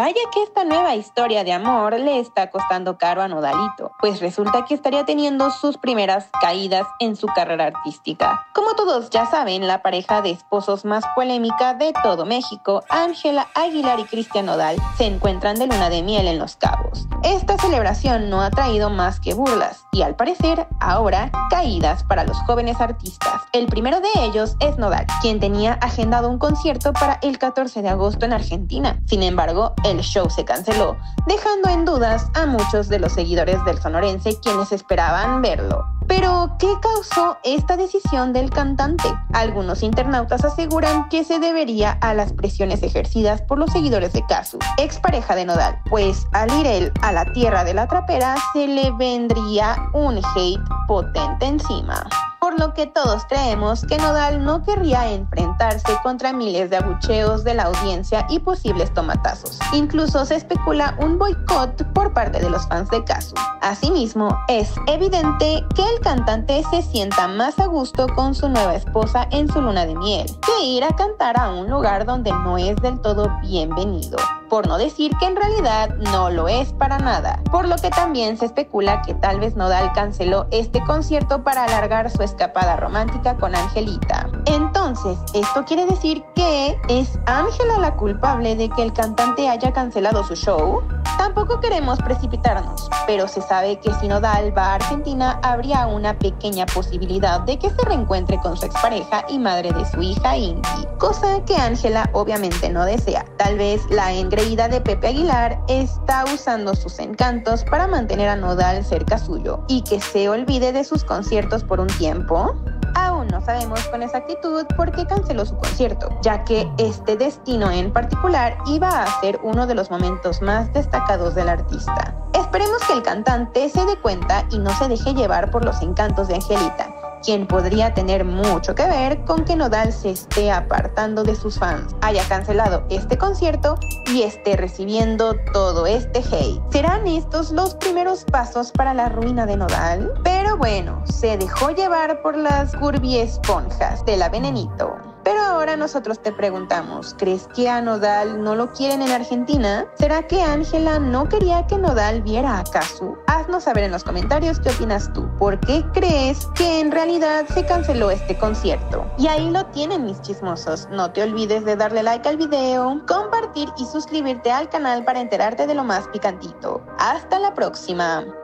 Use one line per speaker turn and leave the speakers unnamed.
Vaya que esta nueva historia de amor le está costando caro a Nodalito, pues resulta que estaría teniendo sus primeras caídas en su carrera artística. Como todos ya saben, la pareja de esposos más polémica de todo México, Ángela Aguilar y Cristian Nodal, se encuentran de luna de miel en Los Cabos. Esta celebración no ha traído más que burlas y, al parecer, ahora caídas para los jóvenes artistas. El primero de ellos es Nodal, quien tenía agendado un concierto para el 14 de agosto en Argentina. Sin embargo, el show se canceló, dejando en dudas a muchos de los seguidores del sonorense quienes esperaban verlo. Pero, ¿qué causó esta decisión del cantante? Algunos internautas aseguran que se debería a las presiones ejercidas por los seguidores de Casu, expareja de Nodal, pues al ir él a la tierra de la trapera se le vendría un hate potente encima. Por lo que todos creemos que Nodal no querría enfrentarse contra miles de abucheos de la audiencia y posibles tomatazos. Incluso se especula un boicot por parte de los fans de Casu. Asimismo, es evidente que el cantante se sienta más a gusto con su nueva esposa en su luna de miel que ir a cantar a un lugar donde no es del todo bienvenido. Por no decir que en realidad no lo es para nada. Por lo que también se especula que tal vez Nodal canceló este concierto para alargar su escapada romántica con Angelita. Entonces, ¿esto quiere decir que es Ángela la culpable de que el cantante haya cancelado su show? Tampoco queremos precipitarnos, pero se sabe que si Nodal va a Argentina habría una pequeña posibilidad de que se reencuentre con su expareja y madre de su hija Inti, cosa que Ángela obviamente no desea. Tal vez la engreída de Pepe Aguilar está usando sus encantos para mantener a Nodal cerca suyo y que se olvide de sus conciertos por un tiempo. Aún no sabemos con exactitud por qué canceló su concierto, ya que este destino en particular iba a ser uno de los momentos más destacados del artista. Esperemos que el cantante se dé cuenta y no se deje llevar por los encantos de Angelita, quien podría tener mucho que ver con que Nodal se esté apartando de sus fans, haya cancelado este concierto y esté recibiendo todo este hate. ¿Serán estos los primeros pasos para la ruina de Nodal? Pero bueno, se dejó llevar por las curviesponjas de la Venenito. Pero ahora nosotros te preguntamos, ¿crees que a Nodal no lo quieren en Argentina? ¿Será que Ángela no quería que Nodal viera a Casu? Haznos saber en los comentarios qué opinas tú. ¿Por qué crees que en realidad se canceló este concierto? Y ahí lo tienen, mis chismosos. No te olvides de darle like al video, compartir y suscribirte al canal para enterarte de lo más picantito. ¡Hasta la próxima!